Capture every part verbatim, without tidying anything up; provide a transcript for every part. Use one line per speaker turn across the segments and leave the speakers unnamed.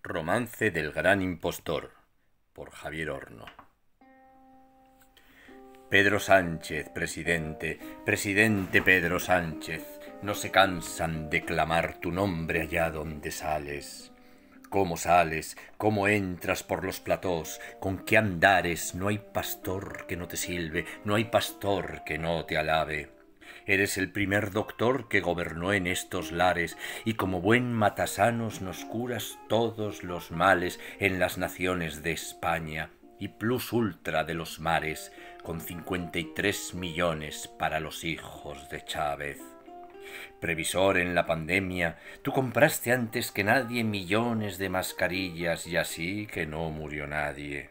Romance del gran impostor, por Javier Horno. Pedro Sánchez, presidente, presidente Pedro Sánchez, no se cansan de clamar tu nombre allá donde sales. ¿Cómo sales? ¿Cómo entras por los platós? ¿Con qué andares? No hay pastor que no te silbe, no hay pastor que no te alabe. Eres el primer doctor que gobernó en estos lares, y como buen matasanos nos curas todos los males en las naciones de España, y plus ultra de los mares, con cincuenta y tres millones para los hijos de Chávez. Previsor en la pandemia, tú compraste antes que nadie millones de mascarillas y así que no murió nadie.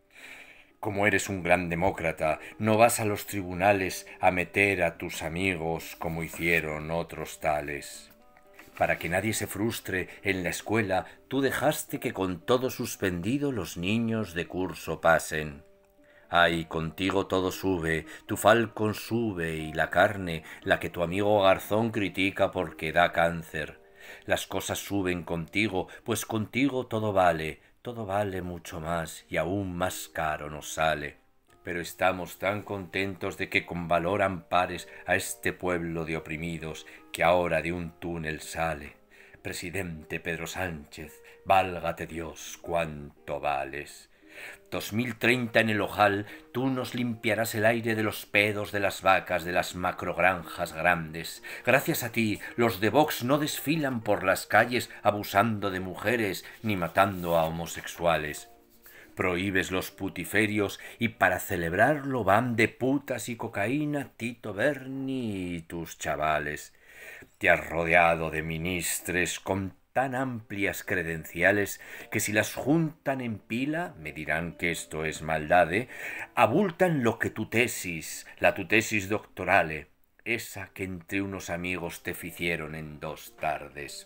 Como eres un gran demócrata, no vas a los tribunales a meter a tus amigos como hicieron otros tales. Para que nadie se frustre en la escuela, tú dejaste que con todo suspendido los niños de curso pasen. Ay, contigo todo sube, tu Falcon sube y la carne, la que tu amigo Garzón critica porque da cáncer. Las cosas suben contigo, pues contigo todo vale, todo vale mucho más y aún más caro nos sale. Pero estamos tan contentos de que con valor ampares a este pueblo de oprimidos que ahora de un túnel sale. Presidente Pedro Sánchez, válgate Dios, cuánto vales. dos mil treinta en el ojal, tú nos limpiarás el aire de los pedos de las vacas de las macrogranjas grandes. Gracias a ti, los de Vox no desfilan por las calles abusando de mujeres ni matando a homosexuales. Prohíbes los putiferios y para celebrarlo van de putas y cocaína Tito Berni y tus chavales. Te has rodeado de ministres con tan amplias credenciales que si las juntan en pila, me dirán que esto es maldade, abultan lo que tu tesis, la tu tesis doctorale, esa que entre unos amigos te ficieron en dos tardes.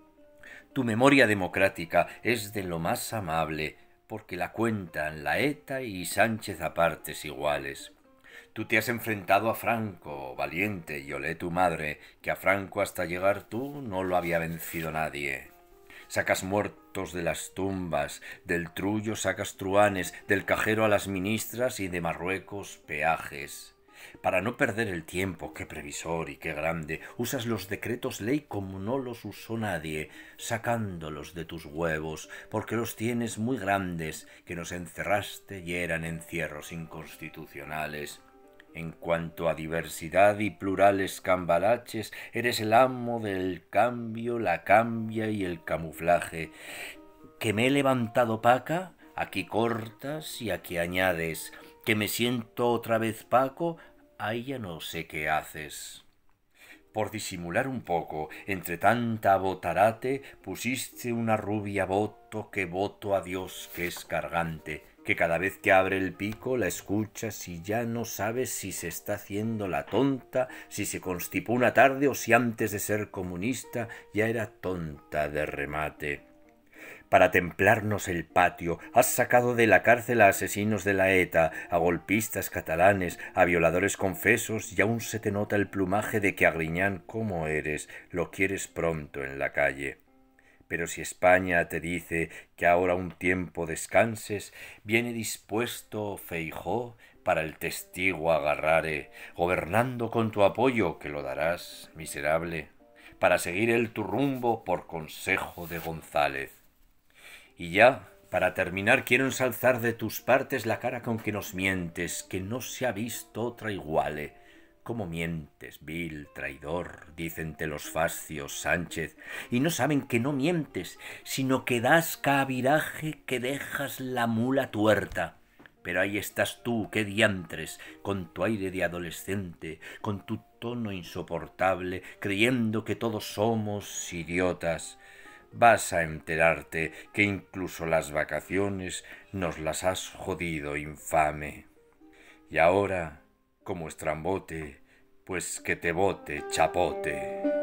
Tu memoria democrática es de lo más amable, porque la cuentan la ETA y Sánchez a partes iguales. Tú te has enfrentado a Franco, valiente, y olé tu madre, que a Franco hasta llegar tú no lo había vencido nadie. Sacas muertos de las tumbas, del trullo sacas truanes, del cajero a las ministras y de Marruecos peajes. Para no perder el tiempo, qué previsor y qué grande, usas los decretos ley como no los usó nadie, sacándolos de tus huevos, porque los tienes muy grandes, que nos encerraste y eran encierros inconstitucionales. En cuanto a diversidad y plurales cambalaches, eres el amo del cambio, la cambia y el camuflaje. Que me he levantado paca, aquí cortas y aquí añades. Que me siento otra vez Paco, ahí ya no sé qué haces. Por disimular un poco, entre tanta botarate, pusiste una rubia voto que voto a Dios que es cargante, que cada vez que abre el pico la escuchas y ya no sabes si se está haciendo la tonta, si se constipó una tarde o si antes de ser comunista ya era tonta de remate. Para templarnos el patio, has sacado de la cárcel a asesinos de la ETA, a golpistas catalanes, a violadores confesos y aún se te nota el plumaje de que a Griñán, como eres, lo quieres pronto en la calle. Pero si España te dice que ahora un tiempo descanses, viene dispuesto Feijóo para el testigo agarrare, gobernando con tu apoyo, que lo darás, miserable, para seguir el tu rumbo por consejo de González. Y ya, para terminar, quiero ensalzar de tus partes la cara con que nos mientes, que no se ha visto otra iguale. ¿Cómo mientes, vil traidor? Dícente los fascios, Sánchez, y no saben que no mientes, sino que das cabiraje que dejas la mula tuerta. Pero ahí estás tú, qué diantres, con tu aire de adolescente, con tu tono insoportable, creyendo que todos somos idiotas. Vas a enterarte que incluso las vacaciones nos las has jodido, infame. Y ahora, como estrambote, pues que te bote, chapote.